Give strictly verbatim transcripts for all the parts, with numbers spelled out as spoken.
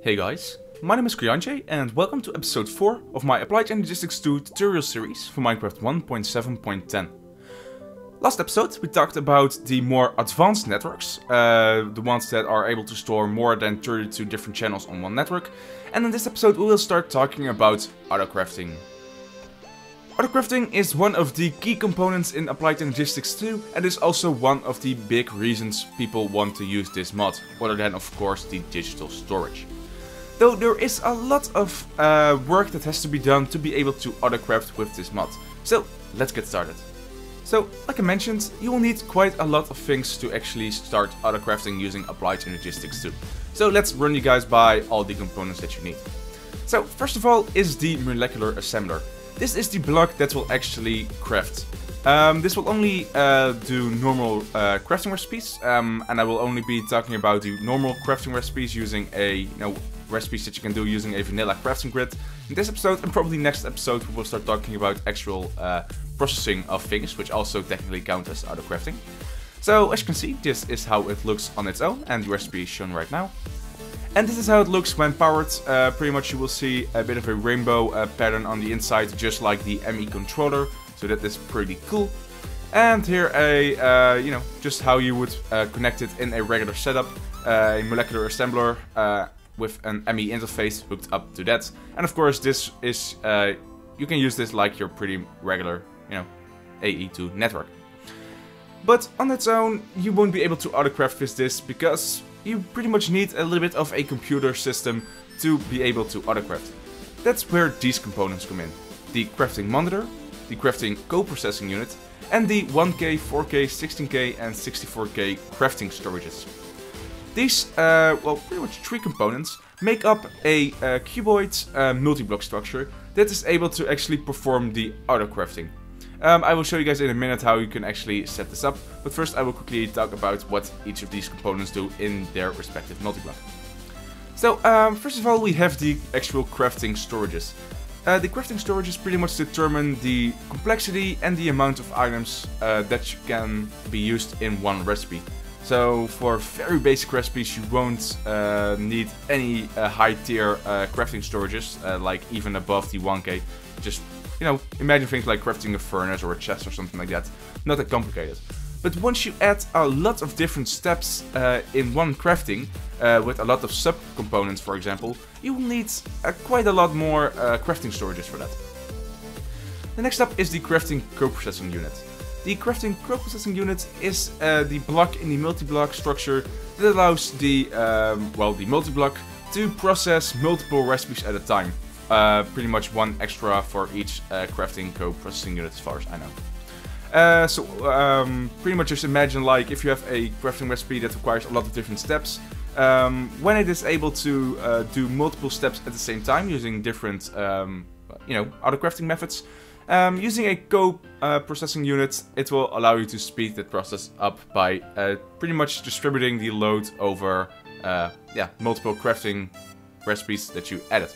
Hey guys, my name is Krianche and welcome to episode four of my Applied Energistics two tutorial series for Minecraft one point seven point ten. Last episode we talked about the more advanced networks, uh, the ones that are able to store more than thirty-two different channels on one network, and in this episode we will start talking about autocrafting. Autocrafting is one of the key components in Applied Energistics two and is also one of the big reasons people want to use this mod, other than of course the digital storage. Though there is a lot of uh, work that has to be done to be able to autocraft with this mod. So let's get started. So, like I mentioned, you will need quite a lot of things to actually start autocrafting using Applied Energistics two. So let's run you guys by all the components that you need. So first of all is the molecular assembler. This is the block that will actually craft. Um, this will only uh, do normal uh, crafting recipes, um, and I will only be talking about the normal crafting recipes using a, you know, recipes that you can do using a vanilla crafting grid. In this episode and probably next episode we will start talking about actual uh, processing of things, which also technically count as autocrafting. So as you can see, this is how it looks on its own, and the recipe is shown right now. And this is how it looks when powered. Uh, pretty much you will see a bit of a rainbow uh, pattern on the inside, just like the M E controller, so that is pretty cool. And here a, uh, you know, just how you would uh, connect it in a regular setup, uh, a molecular assembler, uh, with an M E interface hooked up to that. And of course this is, uh, you can use this like your pretty regular, you know, A E two network. But on its own, you won't be able to autocraft with this because you pretty much need a little bit of a computer system to be able to autocraft. That's where these components come in. The crafting monitor, the crafting co-processing unit, and the one K, four K, sixteen K and sixty-four K crafting storages. These, uh, well, pretty much three components make up a uh, cuboid uh, multi-block structure that is able to actually perform the autocrafting. Um, I will show you guys in a minute how you can actually set this up, but first I will quickly talk about what each of these components do in their respective multi-block. So, um, first of all, we have the actual crafting storages. Uh, the crafting storages pretty much determine the complexity and the amount of items uh, that can be used in one recipe. So for very basic recipes you won't uh, need any uh, high tier uh, crafting storages, uh, like even above the one K. Just, you know, imagine things like crafting a furnace or a chest or something like that. Not that complicated. But once you add a lot of different steps uh, in one crafting, uh, with a lot of sub-components for example, you will need uh, quite a lot more uh, crafting storages for that. The next up is the crafting co-processing unit. The crafting co-processing unit is uh, the block in the multi-block structure that allows the, um, well, the multi-block to process multiple recipes at a time. Uh, pretty much one extra for each uh, crafting co-processing unit as far as I know. Uh, so um, pretty much just imagine like if you have a crafting recipe that requires a lot of different steps. Um, when it is able to uh, do multiple steps at the same time using different, um, you know, autocrafting methods. Um, using a co-processing uh, unit, it will allow you to speed that process up by uh, pretty much distributing the load over uh, yeah, multiple crafting recipes that you added.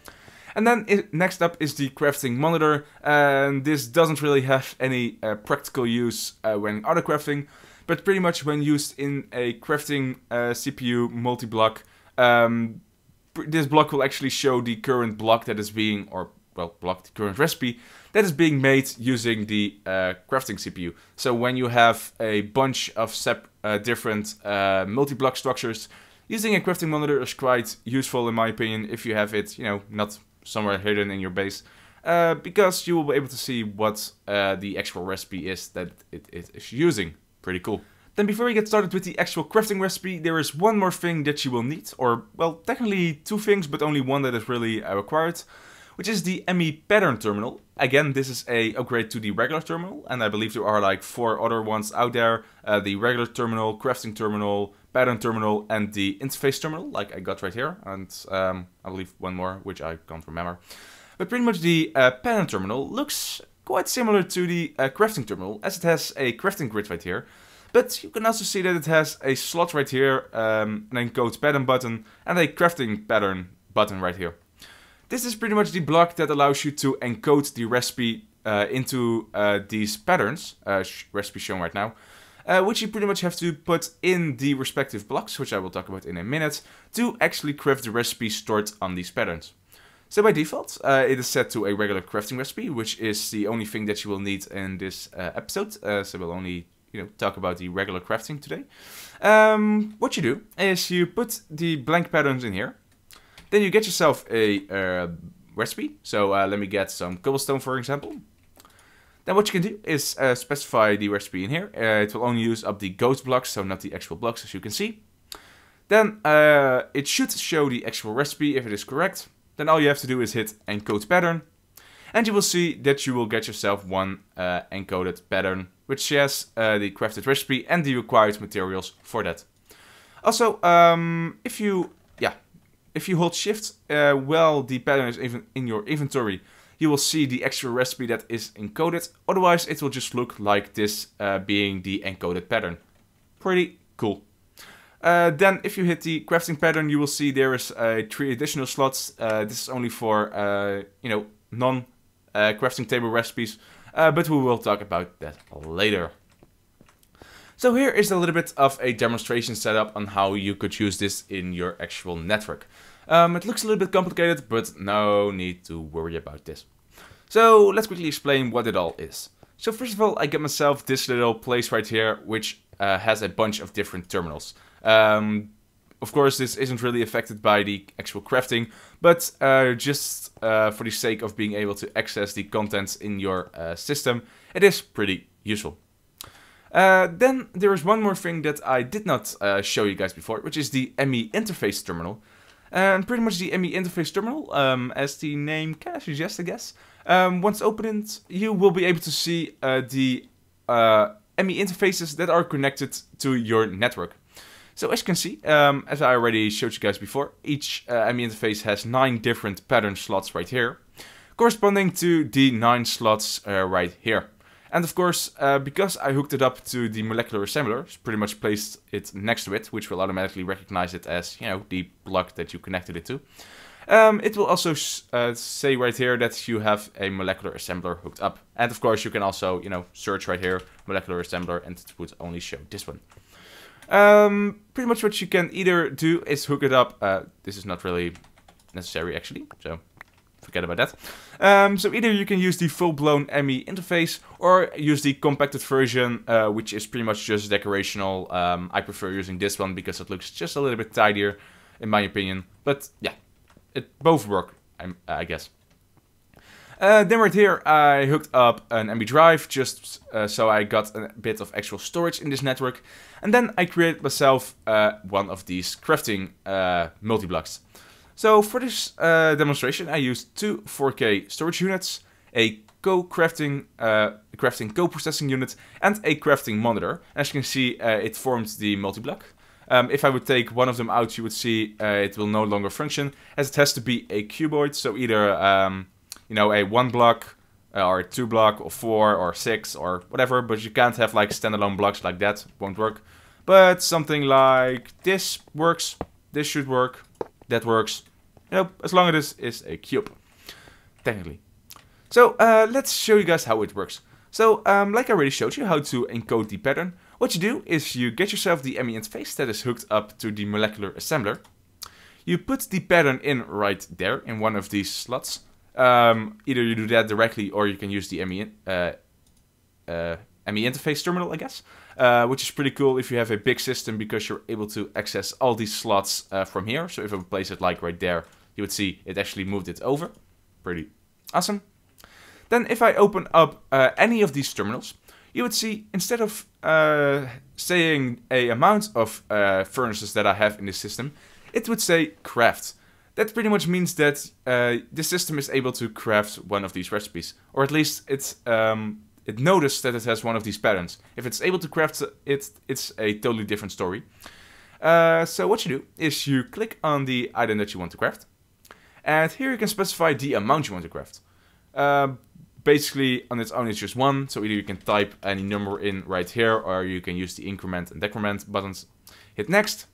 And then it, next up is the crafting monitor, and this doesn't really have any uh, practical use uh, when autocrafting, but pretty much when used in a crafting uh, C P U multi-block, um, this block will actually show the current block that is being, or well, block the current recipe that is being made using the uh, crafting C P U. So when you have a bunch of sep uh, different uh, multi-block structures, using a crafting monitor is quite useful in my opinion if you have it, you know, not somewhere hidden in your base, uh, because you will be able to see what uh, the actual recipe is that it, it is using. Pretty cool. Then before we get started with the actual crafting recipe, there is one more thing that you will need, or well, technically two things, but only one that is really uh, required, which is the M E pattern terminal. Again, this is a upgrade to the regular terminal, and I believe there are like four other ones out there. Uh, the regular terminal, crafting terminal, pattern terminal, and the interface terminal, like I got right here, and um, I believe one more, which I can't remember. But pretty much the uh, pattern terminal looks quite similar to the uh, crafting terminal, as it has a crafting grid right here. But you can also see that it has a slot right here, um, an encode pattern button, and a crafting pattern button right here. This is pretty much the block that allows you to encode the recipe uh, into uh, these patterns, uh, sh recipe shown right now. uh, which you pretty much have to put in the respective blocks, which I will talk about in a minute, to actually craft the recipe stored on these patterns. So by default, uh, it is set to a regular crafting recipe, which is the only thing that you will need in this uh, episode. Uh, so we'll only, you know, talk about the regular crafting today. Um, what you do is you put the blank patterns in here. Then you get yourself a uh, recipe. So uh, let me get some cobblestone, for example. Then what you can do is uh, specify the recipe in here. Uh, it will only use up the ghost blocks, so not the actual blocks, as you can see. Then uh, it should show the actual recipe if it is correct. Then all you have to do is hit encode pattern, and you will see that you will get yourself one uh, encoded pattern, which has uh, the crafted recipe and the required materials for that. Also, um, if you yeah, if you hold shift uh, while the pattern is even in your inventory, you will see the actual recipe that is encoded. Otherwise, it will just look like this uh, being the encoded pattern. Pretty cool. Uh, then if you hit the crafting pattern, you will see there is uh, three additional slots. Uh, this is only for, uh, you know, non uh, crafting table recipes, uh, but we will talk about that later. So here is a little bit of a demonstration setup on how you could use this in your actual network. Um, it looks a little bit complicated, but no need to worry about this. So let's quickly explain what it all is. So first of all, I get myself this little place right here, which uh, has a bunch of different terminals. Um, of course, this isn't really affected by the actual crafting, but uh, just uh, for the sake of being able to access the contents in your uh, system, it is pretty useful. Uh, then there is one more thing that I did not uh, show you guys before, which is the M E interface terminal. And pretty much the M E interface terminal, um, as the name can suggest, I guess. Um, once opened, you will be able to see uh, the uh, M E interfaces that are connected to your network. So as you can see, um, as I already showed you guys before, each uh, M E interface has nine different pattern slots right here, corresponding to the nine slots uh, right here. And of course, uh, because I hooked it up to the molecular assembler, pretty much placed it next to it, which will automatically recognize it as, you know, the block that you connected it to. Um, it will also uh, say right here that you have a molecular assembler hooked up. And of course, you can also, you know, search right here, molecular assembler, and it would only show this one. Um, pretty much what you can either do is hook it up. Uh, this is not really necessary actually, so forget about that. Um, so either you can use the full-blown M E interface or use the compacted version, uh, which is pretty much just decorational. Um, I prefer using this one because it looks just a little bit tidier, in my opinion. But yeah, it both work, I, I guess. Uh, then right here I hooked up an M B drive just uh, so I got a bit of actual storage in this network. And then I created myself uh, one of these crafting uh, multi-blocks. So for this uh, demonstration I used two four K storage units, a co-crafting uh, crafting co-processing unit, and a crafting monitor. As you can see, uh, it forms the multi-block. Um, if I would take one of them out, you would see uh, it will no longer function, as it has to be a cuboid, so either um, you know, a one block, uh, or a two block, or four, or six, or whatever, but you can't have like standalone blocks like that, won't work. But something like this works, this should work, that works, you know, as long as this is a cube, technically. So uh, let's show you guys how it works. So um, like I already showed you how to encode the pattern, what you do is you get yourself the M E interface that is hooked up to the molecular assembler. You put the pattern in right there in one of these slots. Um, either you do that directly or you can use the M E, uh, uh, M E interface terminal, I guess. Uh, which is pretty cool if you have a big system because you're able to access all these slots uh, from here. So if I would place it like right there, you would see it actually moved it over. Pretty awesome. Then if I open up uh, any of these terminals, you would see instead of uh, saying a amount of uh, furnaces that I have in this system, it would say craft. That pretty much means that uh, the system is able to craft one of these recipes, or at least it's um, it noticed that it has one of these patterns. If it's able to craft it, it's a totally different story. Uh, so what you do is you click on the item that you want to craft, and here you can specify the amount you want to craft. Uh, basically, on its own, it's just one, so either you can type any number in right here, or you can use the increment and decrement buttons. Hit next.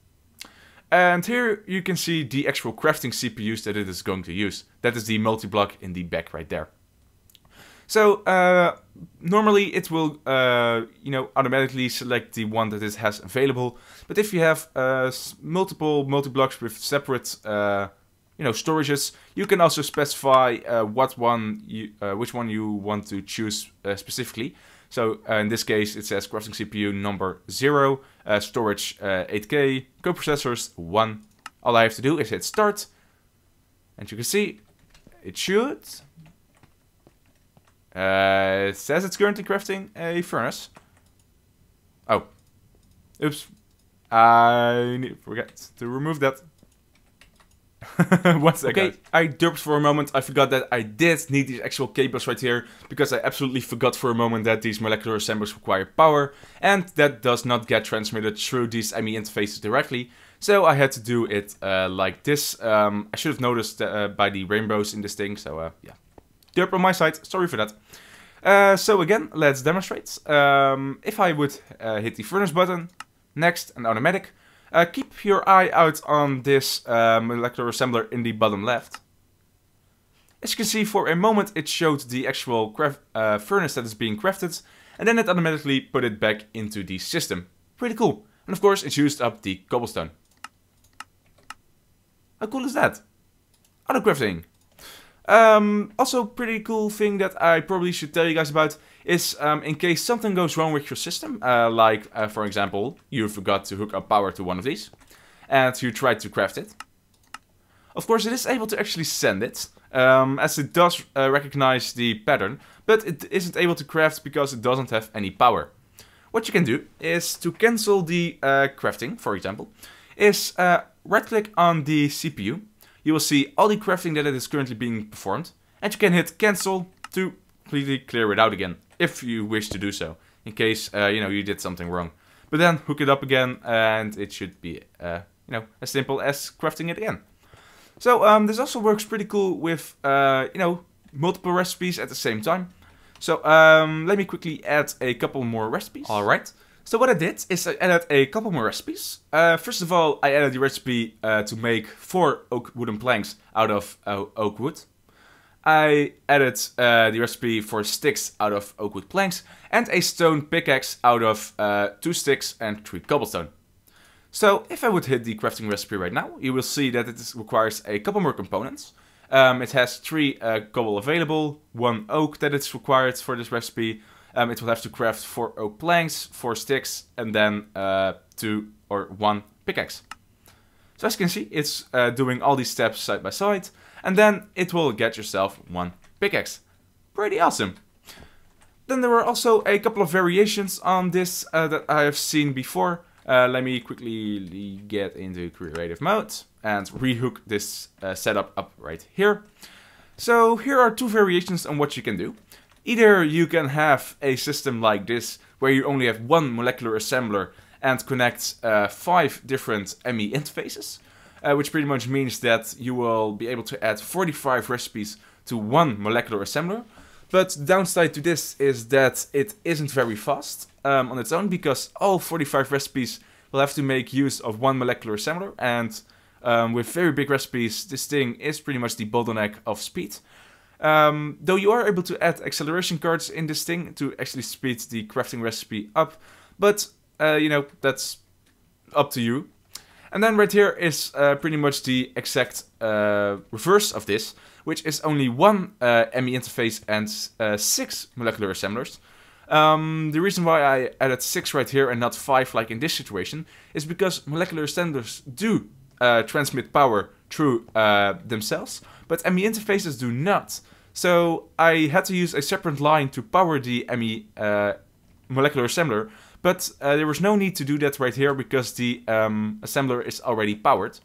And here you can see the actual crafting C P Us that it is going to use. That is the multi-block in the back right there. So uh, normally it will, uh, you know, automatically select the one that it has available. But if you have uh, multiple multi-blocks with separate, uh, you know, storages, you can also specify uh, what one, you, uh, which one you want to choose uh, specifically. So uh, in this case, it says crafting C P U number zero, uh, storage uh, eight K, coprocessors one. All I have to do is hit start, and you can see it should. Uh, it says it's currently crafting a furnace. Oh, oops! I need, forget to remove that. One second. Okay, I derped for a moment. I forgot that I did need these actual cables right here, because I absolutely forgot for a moment that these molecular assemblers require power, and that does not get transmitted through these M E interfaces directly. So I had to do it uh, like this. Um, I should have noticed uh, by the rainbows in this thing. So uh, yeah, derp on my side. Sorry for that. Uh, so again, let's demonstrate. Um, if I would uh, hit the furnace button, next, and automatic. Uh, keep your eye out on this uh, molecular assembler in the bottom left. As you can see, for a moment it showed the actual craft, uh, furnace that is being crafted, and then it automatically put it back into the system. Pretty cool. And of course it used up the cobblestone. How cool is that? Auto crafting. Um, also, pretty cool thing that I probably should tell you guys about is um, in case something goes wrong with your system, uh, like uh, for example, you forgot to hook up power to one of these, and you tried to craft it. Of course, it is able to actually send it, um, as it does uh, recognize the pattern, but it isn't able to craft because it doesn't have any power. What you can do is to cancel the uh, crafting, for example, is uh, right-click on the C P U. You will see all the crafting that it is currently being performed, and you can hit cancel to completely clear it out again, if you wish to do so, in case uh, you know you did something wrong. But then hook it up again, and it should be uh, you know as simple as crafting it again. So um, this also works pretty cool with uh, you know multiple recipes at the same time. So um, let me quickly add a couple more recipes. All right. So what I did is I added a couple more recipes. Uh, first of all, I added the recipe uh, to make four oak wooden planks out of uh, oak wood. I added uh, the recipe for sticks out of oak wood planks, and a stone pickaxe out of uh, two sticks and three cobblestone. So if I would hit the crafting recipe right now, you will see that it requires a couple more components. Um, it has three uh, cobble available, one oak that is required for this recipe. Um, it will have to craft four oak planks, four sticks, and then uh, two or one pickaxe. So as you can see, it's uh, doing all these steps side by side, and then it will get yourself one pickaxe. Pretty awesome. Then there are also a couple of variations on this uh, that I have seen before. Uh, let me quickly get into creative mode and rehook this uh, setup up right here. So here are two variations on what you can do. Either you can have a system like this, where you only have one molecular assembler and connect uh, five different M E interfaces, uh, which pretty much means that you will be able to add forty-five recipes to one molecular assembler. But the downside to this is that it isn't very fast um, on its own, because all forty-five recipes will have to make use of one molecular assembler, and um, with very big recipes, this thing is pretty much the bottleneck of speed. Um, though you are able to add acceleration cards in this thing to actually speed the crafting recipe up, but uh, you know, that's up to you. And then right here is uh, pretty much the exact uh, reverse of this, which is only one uh, M E interface and uh, six molecular assemblers. Um, the reason why I added six right here and not five like in this situation is because molecular assemblers do uh, transmit power through uh, themselves, but M E interfaces do not. So I had to use a separate line to power the M E uh, molecular assembler, but uh, there was no need to do that right here because the um, assembler is already powered.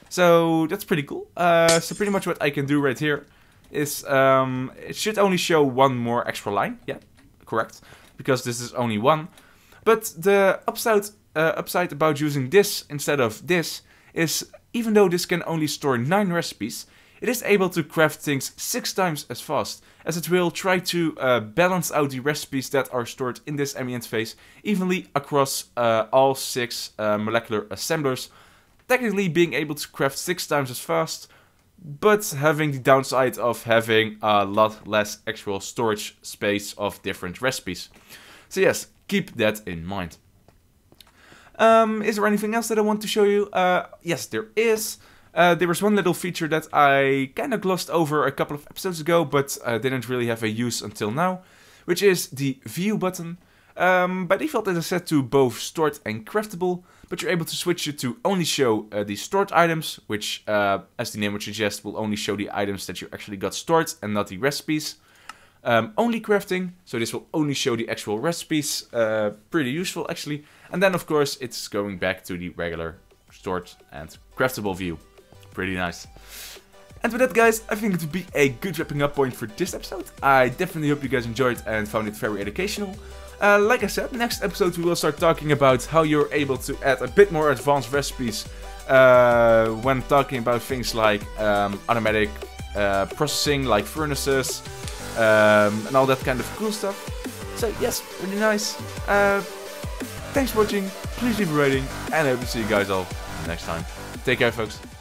So that's pretty cool. Uh, so pretty much what I can do right here is, um, it should only show one more extra line. Yeah, correct, because this is only one. But the upside, uh, upside about using this instead of this is, even though this can only store nine recipes, it is able to craft things six times as fast, as it will try to uh, balance out the recipes that are stored in this M E interface evenly across uh, all six uh, molecular assemblers, technically being able to craft six times as fast, but having the downside of having a lot less actual storage space of different recipes. So yes, keep that in mind. Um, is there anything else that I want to show you? Uh, yes, there is. Uh, there was one little feature that I kind of glossed over a couple of episodes ago, but uh, didn't really have a use until now, which is the view button. Um, by default it is set to both stored and craftable, but you're able to switch it to only show uh, the stored items, which, uh, as the name would suggest, will only show the items that you actually got stored and not the recipes. Um, only crafting, so this will only show the actual recipes, uh, pretty useful actually. And then of course it's going back to the regular stored and craftable view. Pretty nice. And with that guys, I think it would be a good wrapping up point for this episode. I definitely hope you guys enjoyed and found it very educational. Uh, like I said, next episode we will start talking about how you're able to add a bit more advanced recipes uh, when talking about things like um, automatic uh, processing, like furnaces, um, and all that kind of cool stuff. So yes, really nice. Uh, thanks for watching, please leave a rating, and I hope to see you guys all next time. Take care folks.